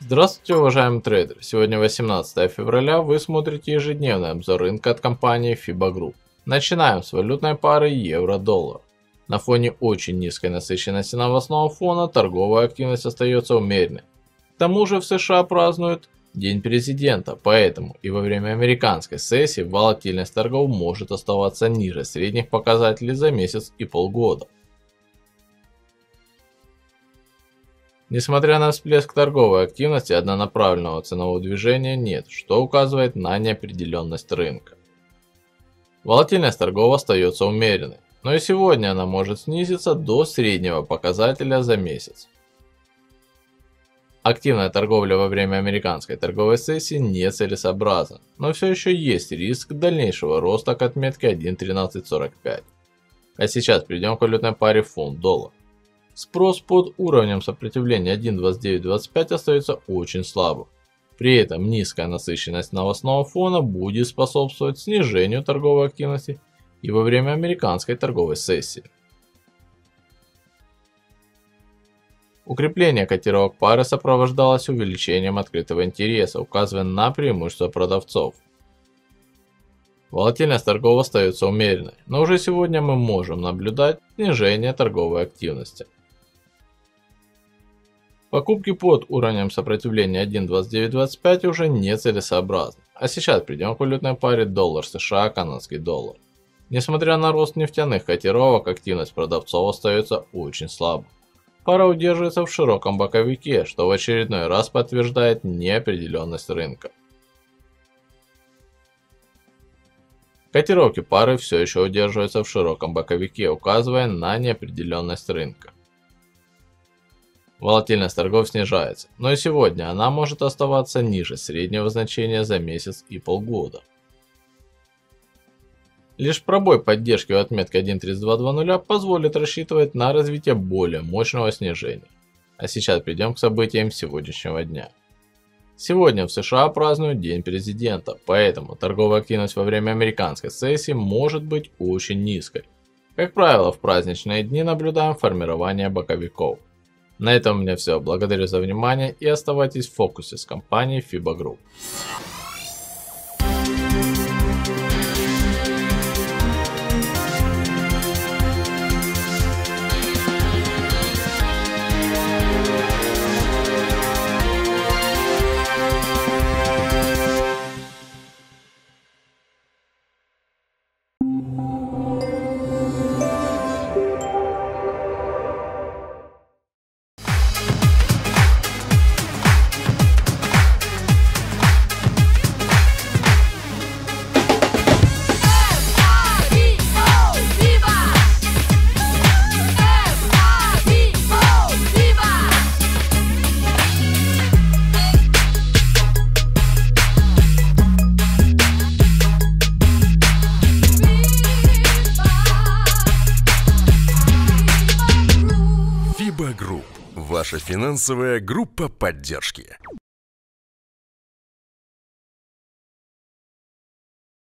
Здравствуйте, уважаемые трейдеры! Сегодня 18 февраля, вы смотрите ежедневный обзор рынка от компании FIBA Group. Начинаем с валютной пары евро-доллар. На фоне очень низкой насыщенности новостного фона торговая активность остается умеренной. К тому же в США празднуют День президента, поэтому и во время американской сессии волатильность торгов может оставаться ниже средних показателей за месяц и полгода. Несмотря на всплеск торговой активности, однонаправленного ценового движения нет, что указывает на неопределенность рынка. Волатильность торгов остается умеренной, но и сегодня она может снизиться до среднего показателя за месяц. Активная торговля во время американской торговой сессии нецелесообразна, но все еще есть риск дальнейшего роста к отметке 1.1345. А сейчас перейдем к валютной паре фунт-доллар. Спрос под уровнем сопротивления 1.2925 остается очень слабым. При этом низкая насыщенность новостного фона будет способствовать снижению торговой активности и во время американской торговой сессии. Укрепление котировок пары сопровождалось увеличением открытого интереса, указывая на преимущество продавцов. Волатильность торгов остается умеренной, но уже сегодня мы можем наблюдать снижение торговой активности. Покупки под уровнем сопротивления 1.2925 уже нецелесообразны. А сейчас перейдем к валютной паре доллар США, канадский доллар. Несмотря на рост нефтяных котировок, активность продавцов остается очень слабой. Пара удерживается в широком боковике, что в очередной раз подтверждает неопределенность рынка. Котировки пары все еще удерживаются в широком боковике, указывая на неопределенность рынка. Волатильность торгов снижается, но и сегодня она может оставаться ниже среднего значения за месяц и полгода. Лишь пробой поддержки у отметки 1.3220 позволит рассчитывать на развитие более мощного снижения. А сейчас перейдем к событиям сегодняшнего дня. Сегодня в США празднуют День президента, поэтому торговая активность во время американской сессии может быть очень низкой. Как правило, в праздничные дни наблюдаем формирование боковиков. На этом у меня все. Благодарю за внимание и оставайтесь в фокусе с компанией FIBA Group. FIBA Group – ваша финансовая группа поддержки.